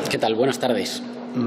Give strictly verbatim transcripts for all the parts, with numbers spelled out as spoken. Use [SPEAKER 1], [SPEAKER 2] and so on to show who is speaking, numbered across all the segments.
[SPEAKER 1] ¿Qué tal? Buenas tardes.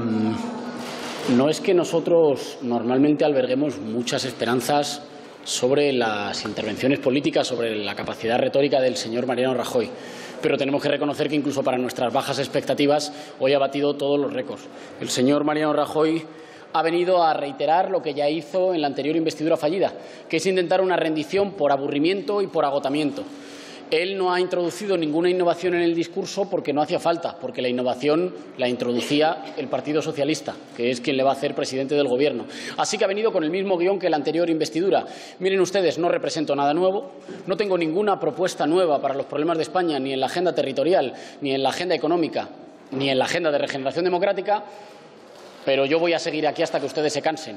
[SPEAKER 1] No es que nosotros normalmente alberguemos muchas esperanzas sobre las intervenciones políticas, sobre la capacidad retórica del señor Mariano Rajoy, pero tenemos que reconocer que incluso para nuestras bajas expectativas hoy ha batido todos los récords. El señor Mariano Rajoy ha venido a reiterar lo que ya hizo en la anterior investidura fallida, que es intentar una rendición por aburrimiento y por agotamiento. Él no ha introducido ninguna innovación en el discurso porque no hacía falta, porque la innovación la introducía el Partido Socialista, que es quien le va a hacer presidente del Gobierno. Así que ha venido con el mismo guión que la anterior investidura. Miren ustedes, no represento nada nuevo, no tengo ninguna propuesta nueva para los problemas de España, ni en la agenda territorial, ni en la agenda económica, ni en la agenda de regeneración democrática, pero yo voy a seguir aquí hasta que ustedes se cansen.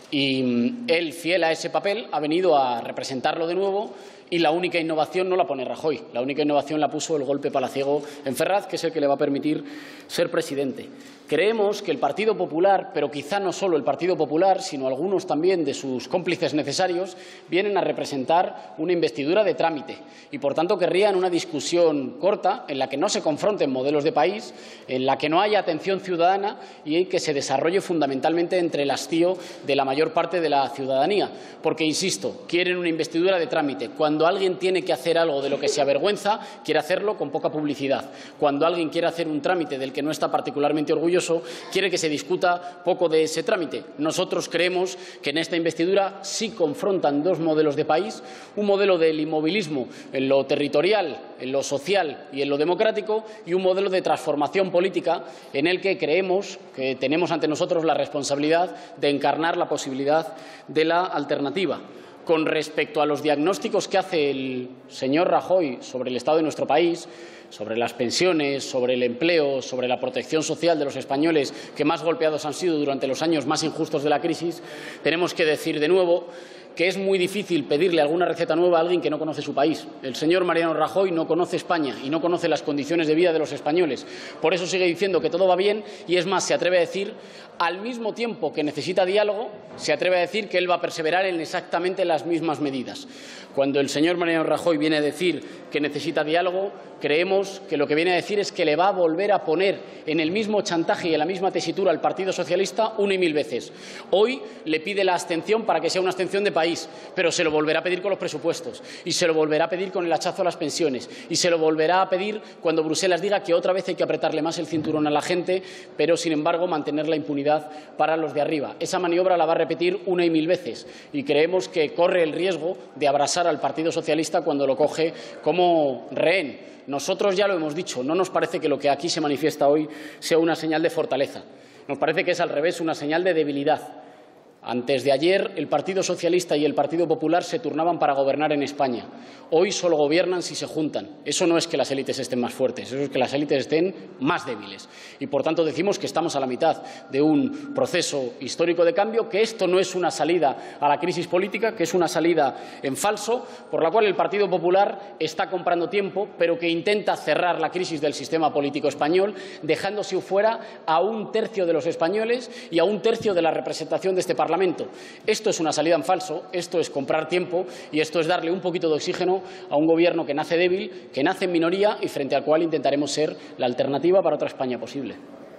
[SPEAKER 1] Y él, fiel a ese papel, ha venido a representarlo de nuevo. Y la única innovación no la pone Rajoy, la única innovación la puso el golpe palaciego en Ferraz, que es el que le va a permitir ser presidente. Creemos que el Partido Popular, pero quizá no solo el Partido Popular, sino algunos también de sus cómplices necesarios, vienen a representar una investidura de trámite y, por tanto, querrían una discusión corta en la que no se confronten modelos de país, en la que no haya atención ciudadana y que se desarrolle fundamentalmente entre el hastío de la mayor parte de la ciudadanía. Porque, insisto, quieren una investidura de trámite. Cuando Cuando alguien tiene que hacer algo de lo que se avergüenza, quiere hacerlo con poca publicidad. Cuando alguien quiere hacer un trámite del que no está particularmente orgulloso, quiere que se discuta poco de ese trámite. Nosotros creemos que en esta investidura sí confrontan dos modelos de país, un modelo del inmovilismo en lo territorial, en lo social y en lo democrático, y un modelo de transformación política en el que creemos que tenemos ante nosotros la responsabilidad de encarnar la posibilidad de la alternativa. Con respecto a los diagnósticos que hace el señor Rajoy sobre el estado de nuestro país, sobre las pensiones, sobre el empleo, sobre la protección social de los españoles que más golpeados han sido durante los años más injustos de la crisis, tenemos que decir de nuevo que es muy difícil pedirle alguna receta nueva a alguien que no conoce su país. El señor Mariano Rajoy no conoce España y no conoce las condiciones de vida de los españoles. Por eso sigue diciendo que todo va bien y, es más, se atreve a decir, al mismo tiempo que necesita diálogo, se atreve a decir que él va a perseverar en exactamente las mismas medidas. Cuando el señor Mariano Rajoy viene a decir que necesita diálogo, creemos que lo que viene a decir es que le va a volver a poner en el mismo chantaje y en la misma tesitura al Partido Socialista una y mil veces. Hoy le pide la abstención para que sea una abstención de país, pero se lo volverá a pedir con los presupuestos y se lo volverá a pedir con el hachazo a las pensiones y se lo volverá a pedir cuando Bruselas diga que otra vez hay que apretarle más el cinturón a la gente, pero, sin embargo, mantener la impunidad para los de arriba. Esa maniobra la va a repetir una y mil veces y creemos que corre el riesgo de abrasar al Partido Socialista cuando lo coge como rehén. Nosotros ya lo hemos dicho, no nos parece que lo que aquí se manifiesta hoy sea una señal de fortaleza. Nos parece que es, al revés, una señal de debilidad. Antes de ayer, el Partido Socialista y el Partido Popular se turnaban para gobernar en España. Hoy solo gobiernan si se juntan. Eso no es que las élites estén más fuertes, eso es que las élites estén más débiles. Y, por tanto, decimos que estamos a la mitad de un proceso histórico de cambio, que esto no es una salida a la crisis política, que es una salida en falso, por la cual el Partido Popular está comprando tiempo, pero que intenta cerrar la crisis del sistema político español, dejándose fuera a un tercio de los españoles y a un tercio de la representación de este Parlamento. Esto es una salida en falso, esto es comprar tiempo y esto es darle un poquito de oxígeno a un Gobierno que nace débil, que nace en minoría y frente al cual intentaremos ser la alternativa para otra España posible.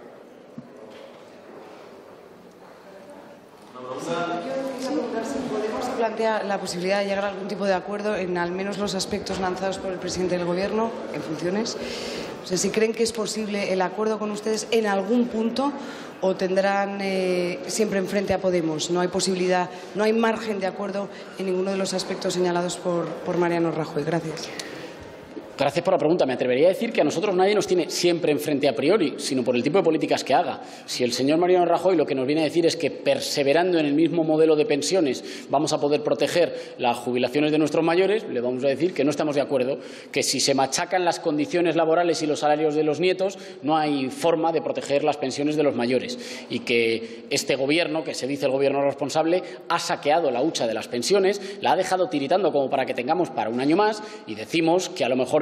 [SPEAKER 2] ¿Podemos plantear la posibilidad de llegar a algún tipo de acuerdo en al menos los aspectos lanzados por el presidente del Gobierno en funciones? O sea, si creen que es posible el acuerdo con ustedes en algún punto o tendrán eh, siempre enfrente a Podemos. No hay posibilidad, no hay margen de acuerdo en ninguno de los aspectos señalados por, por Mariano Rajoy. Gracias.
[SPEAKER 1] Gracias por la pregunta. Me atrevería a decir que a nosotros nadie nos tiene siempre enfrente a priori, sino por el tipo de políticas que haga. Si el señor Mariano Rajoy lo que nos viene a decir es que, perseverando en el mismo modelo de pensiones, vamos a poder proteger las jubilaciones de nuestros mayores, le vamos a decir que no estamos de acuerdo, que si se machacan las condiciones laborales y los salarios de los nietos, no hay forma de proteger las pensiones de los mayores, y que este Gobierno, que se dice el Gobierno responsable, ha saqueado la hucha de las pensiones, la ha dejado tiritando como para que tengamos para un año más, y decimos que a lo mejor hay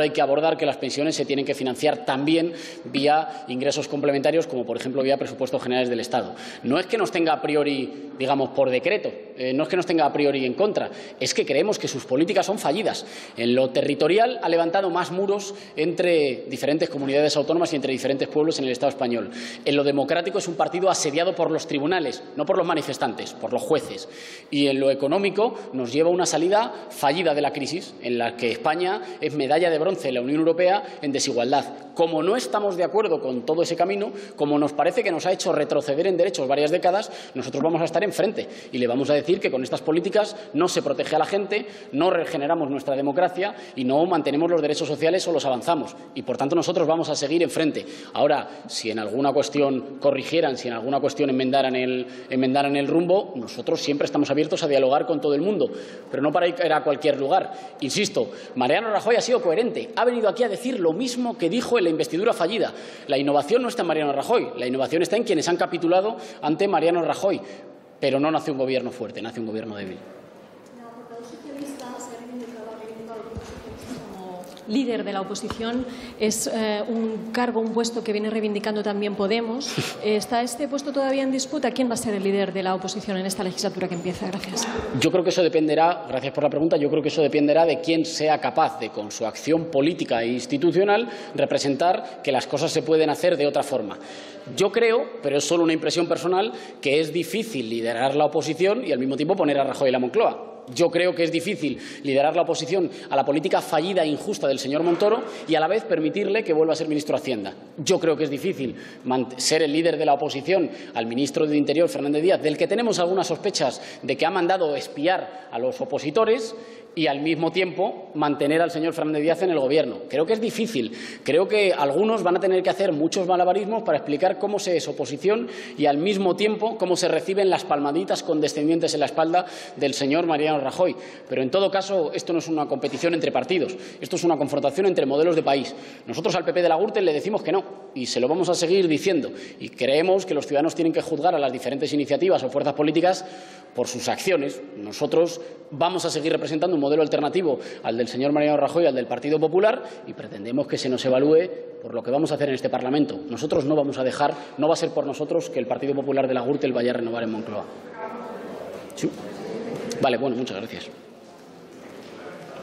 [SPEAKER 1] hay que abordar que las pensiones se tienen que financiar también vía ingresos complementarios, como por ejemplo vía presupuestos generales del Estado. No es que nos tenga a priori, digamos, por decreto, eh, no es que nos tenga a priori en contra, es que creemos que sus políticas son fallidas. En lo territorial ha levantado más muros entre diferentes comunidades autónomas y entre diferentes pueblos en el Estado español. En lo democrático es un partido asediado por los tribunales, no por los manifestantes, por los jueces. Y en lo económico nos lleva a una salida fallida de la crisis, en la que España es medalla de bronce en la Unión Europea en desigualdad. Como no estamos de acuerdo con todo ese camino, como nos parece que nos ha hecho retroceder en derechos varias décadas, nosotros vamos a estar enfrente y le vamos a decir que con estas políticas no se protege a la gente, no regeneramos nuestra democracia y no mantenemos los derechos sociales o los avanzamos. Y, por tanto, nosotros vamos a seguir enfrente. Ahora, si en alguna cuestión corrigieran, si en alguna cuestión enmendaran el, enmendaran el rumbo, nosotros siempre estamos abiertos a dialogar con todo el mundo, pero no para ir a cualquier lugar. Insisto, Mariano Rajoy ha sido coherente. Ha venido aquí a decir lo mismo que dijo en la investidura fallida. La innovación no está en Mariano Rajoy, la innovación está en quienes han capitulado ante Mariano Rajoy. Pero no nace un gobierno fuerte, nace un gobierno débil.
[SPEAKER 3] Líder de la oposición, es eh, un cargo, un puesto que viene reivindicando también Podemos. ¿Está este puesto todavía en disputa? ¿Quién va a ser el líder de la oposición en esta legislatura que empieza? Gracias.
[SPEAKER 1] Yo creo que eso dependerá, gracias por la pregunta, yo creo que eso dependerá de quién sea capaz de, con su acción política e institucional, representar que las cosas se pueden hacer de otra forma. Yo creo, pero es solo una impresión personal, que es difícil liderar la oposición y al mismo tiempo poner a Rajoy en la Moncloa. Yo creo que es difícil liderar la oposición a la política fallida e injusta del señor Montoro y a la vez permitirle que vuelva a ser ministro de Hacienda. Yo creo que es difícil ser el líder de la oposición al ministro de Interior, Fernández Díaz, del que tenemos algunas sospechas de que ha mandado espiar a los opositores, y al mismo tiempo mantener al señor Fernández Díaz en el Gobierno. Creo que es difícil. Creo que algunos van a tener que hacer muchos malabarismos para explicar cómo se es oposición y al mismo tiempo cómo se reciben las palmaditas condescendientes en la espalda del señor Mariano Rajoy. Pero en todo caso, esto no es una competición entre partidos, esto es una confrontación entre modelos de país. Nosotros al P P de la Gürtel le decimos que no y se lo vamos a seguir diciendo. Y creemos que los ciudadanos tienen que juzgar a las diferentes iniciativas o fuerzas políticas por sus acciones. Nosotros vamos a seguir representando un modelo alternativo al del señor Mariano Rajoy, al del Partido Popular, y pretendemos que se nos evalúe por lo que vamos a hacer en este Parlamento. Nosotros no vamos a dejar, no va a ser por nosotros que el Partido Popular de la Gürtel vaya a renovar en Moncloa. ¿Sí? Vale, bueno, muchas gracias.